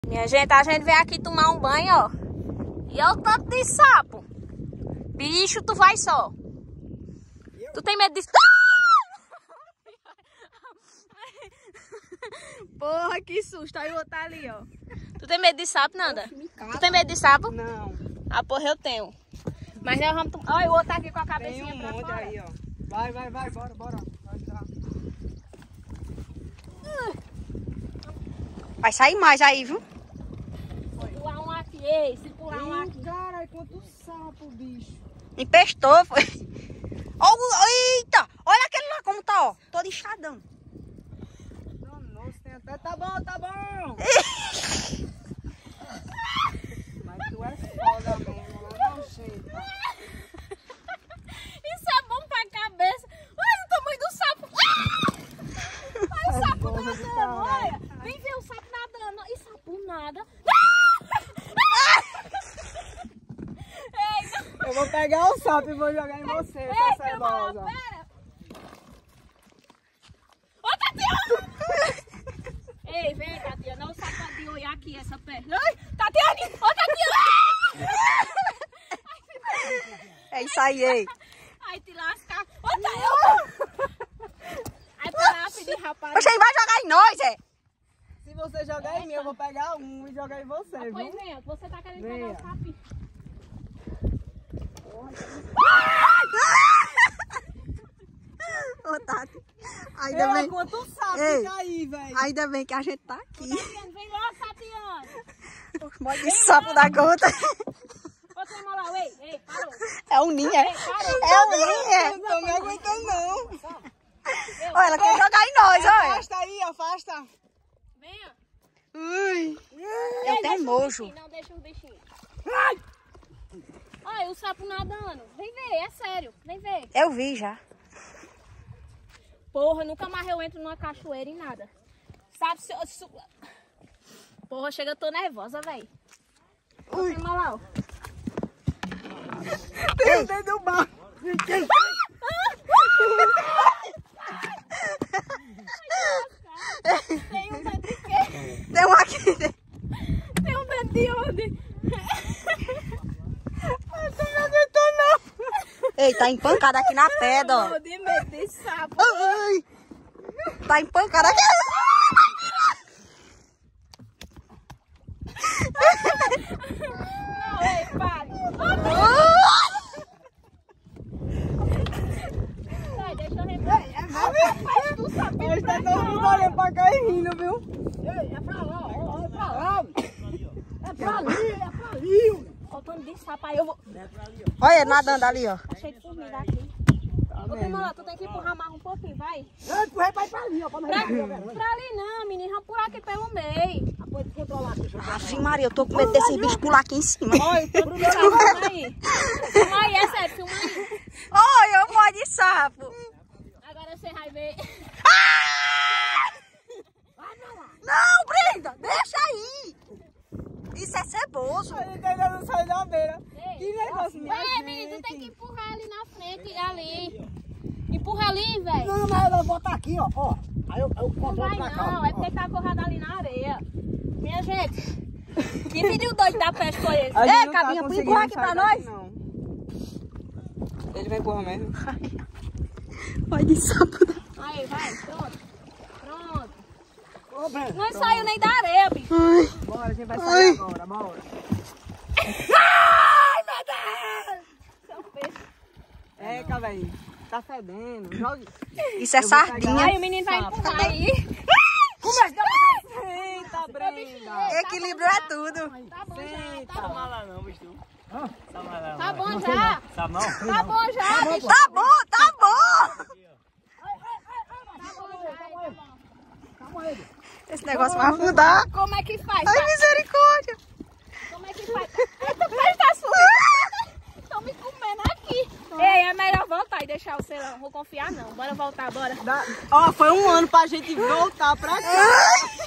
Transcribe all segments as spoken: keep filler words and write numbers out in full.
Minha gente, a gente veio aqui tomar um banho, ó. E olha o tanto de sapo. Bicho, tu vai só. Eu? Tu tem medo disso? Porra, que susto. Aí o outro tá ali, ó. Tu tem medo de sapo, Nanda? Tu tem medo de sapo? Não. Ah, porra, eu tenho. Mas nós vamos tomar... Olha, o outro tá aqui com a cabecinha tem um pra monte fora. Aí, ó. Vai, vai, vai, bora, bora. Vai, tá. Vai sair mais aí, viu? Se pular um aqui, ei, se pular um aqui. Caralho, quanto sapo, bicho. Empestou, foi. Oh, eita! Olha aquele lá como tá, ó. Todo inchadão. Nossa, tem até... Tá bom, tá bom. Mas tu é foda mesmo, não sei. Isso é bom pra cabeça. Olha o tamanho do sapo. Olha o sapo nadando, olha. Vem ver o sapo nadando. E sapo nada. Ei, não. Eu vou pegar o sapo e vou jogar em você, Ei, tá pera, cebosa. pera. Ô, Tatiana! Ei, vem, Tatiana. Olha o sapo de olhar aqui, essa perna. Ai, Tatiana! Ô, Tatiana! É isso aí, ei. Ai, te lascar. Ô, Tatiana! Ai, pra lá, pedir rapaz. Você vai jogar em nós, é? Se você jogar em mim, eu vou pegar um e jogar em você, Ah, viu? pois venha, você tá querendo Venha. pegar o sapinho. Ô, Tati. Ainda Ei, bem. quanto sapo Ei. fica aí, velho. Ainda bem que a gente tá aqui. Tatiana, vem logo, Tatiana. Morde de sapo da gota. Ô, tem moral, ei, ei, parou. É um ninho, é? Ei, parou. É um ninho, é? Não tô me aguentando, não. Olha, ela quer jogar em nós, olha. Afasta aí, afasta. Venha. Ui. Ei, Eu tenho deixa os nojo. bichinhos, não deixa os bichinhos. Olha, o sapo nadando. Vem ver, é sério, vem ver. Eu vi já. Porra, nunca mais eu entro numa cachoeira e nada. Sabe se eu... se- Porra, chega, eu tô nervosa, velho. Ui. Tem moral. Tem o dedo do barco. Tem um dedo de quê? Tem um aqui. Tem um dedo de onde? Eu tô me aguentando, não. Ei, tá empancada aqui na pedra, ó. Tô de medo de sapo. Ai. Tá empancada aqui. Não, ei, pare. Sai, deixa eu rever. Faz tu sapo. Hoje tá todo mundo olhando pra cá e rindo, viu? Ei, é pra lá, ó, é pra lá. É pra ali, é pra ali. Faltando de sapo aí, eu vou... Olha ele nadando ali, ó. Tá cheio de comida aqui. Ô, Temala, tu tem que empurrar mais um pouquinho, vai. Eu empurrei pra ir pra ali, ó. Pra Pra, pra ali não, menino, vamos por aqui pelo meio. Pode controlar, deixa eu Ave Maria, eu tô com medo desses bichos pular aqui em cima. Olha, filma aí. Filma aí, é sério, filma aí. Olha, eu morro de sapo. Agora você vai ver. Não, Brenda, deixa aí. Isso é ceboso. A gente ainda não sai da beira. Ei, Que negócio, minha Ei, menino, tu tem que empurrar ali na frente, ali. Empurra ali, velho. Não, mas eu vou botar aqui, ó. ó. Aí eu, eu Não controlo vai pra cá. não, é porque tá acorrado ali na areia. Minha gente, que vídeo doido da peste foi esse? A gente Ei, não tá Cabinha, conseguindo empurra aqui sair pra daqui, nós. não. Ele vai empurrar mesmo. Vai de sapo. Aí, vai, pronto. Pronto. Ô, Breno. Não saiu nem da areia, bicho. Ai. Bora, a gente vai Ai. sair agora, bora. Ai, meu Deus! Seu peixe. É, cara, velho. Tá fedendo. Jogue. Isso é Eu vou pegar. sardinha. Aí o menino vai empurrar aí. Começa a Eita, Brenda. Equilíbrio é tudo. Tá bom já, Eita. tá bom. Lá não, bicho. Tá mal não. Tá bom já. Tá mal? Tá bom já, bicho. Tá bom, tá bom. Tá bom já, tá bom. Esse negócio vai afundar. Como é que faz? Ai, Tá? misericórdia. Como é que faz? Eita, pai, tá suando. Estão me comendo aqui. Ei, é melhor voltar e deixar o celular. Não vou confiar não. Bora voltar, bora. Dá- Ó, foi um ano pra gente voltar pra cá.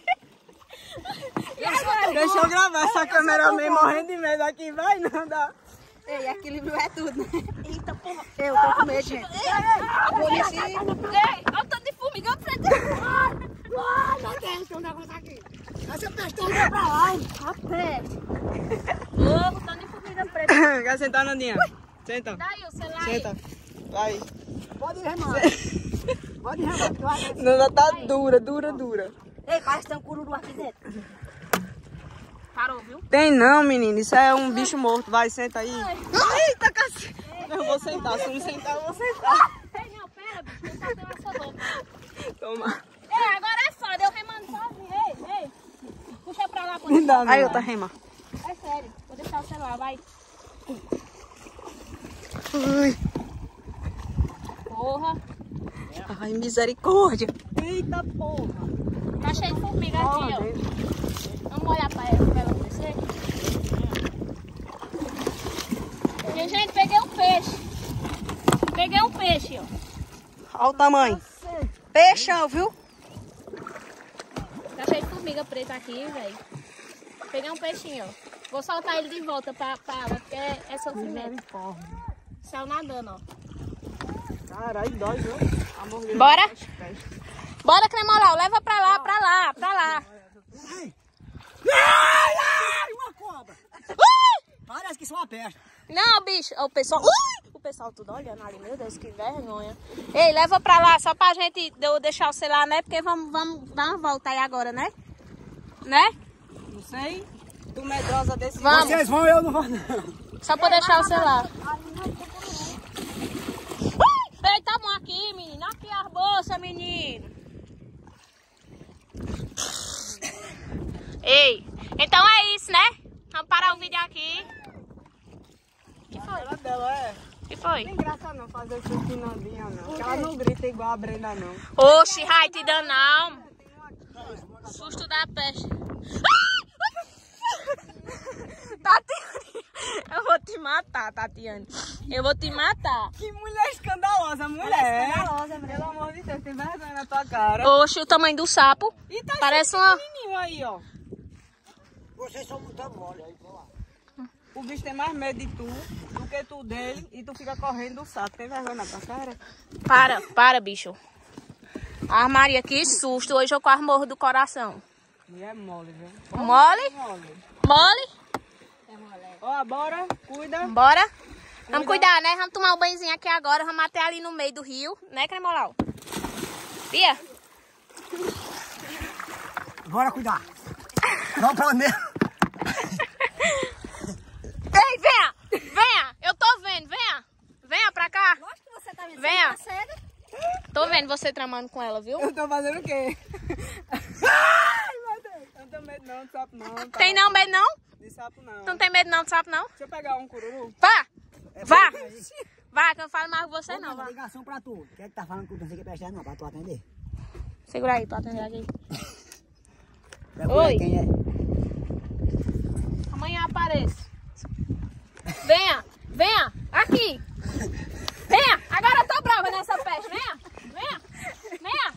E agora? Deixa eu gravar essa câmera meio morrendo de medo aqui, vai não dá. Ei, equilíbrio é tudo, né? Eita, porra. Eu tô com medo, gente. Polícia. Ei, olha o tanto de formigão pra dentro. Ai, meu Deus, tem um negócio aqui. Essa peste vai pra lá, hein? A peste. Ô, botando em formiga preta. Quer sentar, Nandinha? Senta. Daí o celular aí. Senta. Vai. Pode remar. Pode remar. Tu vai... Nanda tá dura, dura, dura. Ei, parece que tem um cururu aqui dentro. Parou, viu? Tem não, menino. Isso é um bicho morto. Vai, senta aí. Eita, cacete. Eu vou sentar. Se não sentar, eu vou sentar. Ei, não, pera, bicho. Não tá tendo essa roupa. Toma. Ei, agora é foda. Eu remando sozinho. Ei, ei. Puxa pra lá. Me dá, Aí, meu. outra rema. É sério. Vou deixar o celular, vai. Ui. Porra. Ai, misericórdia. Eita porra. Tá cheio de formiga aqui, ó. Vamos olhar pra ela, pra ela descer. E, gente, peguei um peixe. Peguei um peixe, ó. Olha o tamanho. Peixão, viu? Tá cheio de formiga preta aqui, velho. Peguei um peixinho, ó. Vou soltar ele de volta pra, pra água, porque é, é sofrimento. Saiu nadando, ó. Caralho, dói, viu? A mordida Bora? dos pés. Bora, Cremolau. Leva pra lá, pra lá, pra lá. Ai, ai, uma cobra. Ui! Parece que isso é uma peste. Não, bicho. O pessoal... Ui! O pessoal tudo olhando ali. Meu Deus, que vergonha. Ei, leva pra lá, só pra gente eu deixar o celular, né? Porque vamos, vamos dar uma volta aí agora, né? Né? Não sei. Tu medrosa desse Vamos. Vocês vão, eu não vou não. Só pra deixar o celular. Ui! Ei, tá bom aqui, menino. Aqui as bolsas, menino. Ei, então é isso, né? Vamos parar o vídeo aqui. O que foi? cara dela, é. O que foi? Não tem graça não fazer isso com Nandinha, não. Porque ela não grita igual a Brenda, não. Oxi, vai te dando não. Susto da peste. Tatiane, eu vou te matar, Tatiane. Eu vou te matar. Que mulher escandalosa, mulher. Escandalosa, pelo amor de Deus, tem vergonha na tua cara. Oxi, o tamanho do sapo. E tá Parece uma... pequenininho aí, ó. Vocês são muito mole aí, lá. O bicho tem mais medo de tu do que tu dele e tu fica correndo do sapo. Tem vergonha na tua cara? Para, para, bicho. Ah, Maria, que susto. Hoje eu quase morro do coração. E é mole, viu? Mole? Mole. Mole? Ó, bora, cuida. Bora? Vamos cuidar, né? Vamos tomar um banhozinho aqui agora. Vamos até ali no meio do rio. Né, Cremolau? Bia? Bora cuidar. Vamos pra onde? Ei, venha! Venha! Eu tô vendo, venha! Venha pra cá! Acho que você tá vendo. Venha! Você tá cega? Tô vendo você tramando com ela, viu? Eu tô fazendo o quê? Ai, meu Deus. Eu não tenho medo não de sapo não. Tá? Tem não medo não? De sapo não. Tu não tem medo não de sapo não? Deixa eu pegar um cururu. Vá! Vá! Vá, que eu não falo mais com você não, Vou vá. mandar ligação pra tu. Quem é que tá falando que tu não sei que presta não, pra tu atender? Segura aí, pra atender aqui. Procura Oi. quem é. Amanhã apareço. Venha! Venha! Aqui! Venha! Agora eu tô brava nessa peste. Venha! Venha! Venha!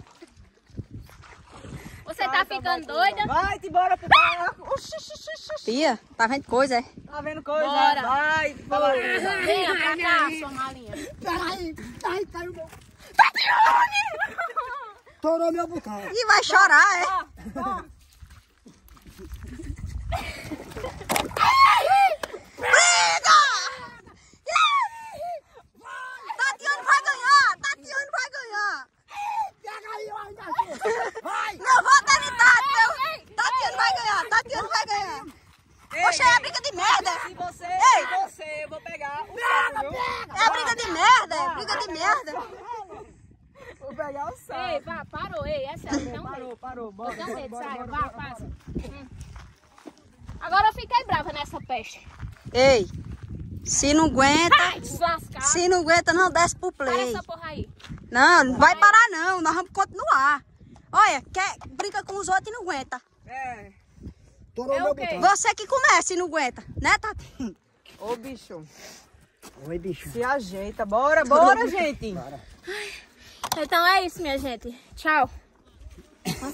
Você tá ficando doida? Vai-te embora pro barco. Oxi, oxi, oxi, oxi. Tia, tá vendo coisa, é? Tá vendo coisa? Bora. Vai, vai. Venha pra cá, sua malinha. Peraí, peraí, caiu meu... Tatiane! Torou meu botão. E vai chorar, é? Briga! Tatiane vai ganhar! Tatiane vai ganhar! Pega aí, ó, ainda aqui. Vai! Não vou ter de Tati! Tatiane vai ganhar! Tatiane vai ganhar! Poxa, é a briga de merda! Se você, Ei. se você, eu vou pegar o sapo, viu? É a briga de merda! É a briga de merda! Vou pegar o sapo. Ei, vá, parou, ei, é sério, não Parou, parou, bora. Não tem, bora, sai, bora, vá, bora, passa. bora. Hum. Agora eu fiquei brava nessa peste. Ei, se não aguenta, Ai, deslascar. se não aguenta, não desce pro Para play. essa porra aí. Não, não vai parar não, nós vamos continuar. Olha, quer, brinca com os outros e não aguenta. É. Torou É meu o quê? botão. Você que começa e não aguenta, né, Tati? Ô, bicho, Oi, bicho. se ajeita. Bora, bora, gente. Bora. Então é isso, minha gente. Tchau.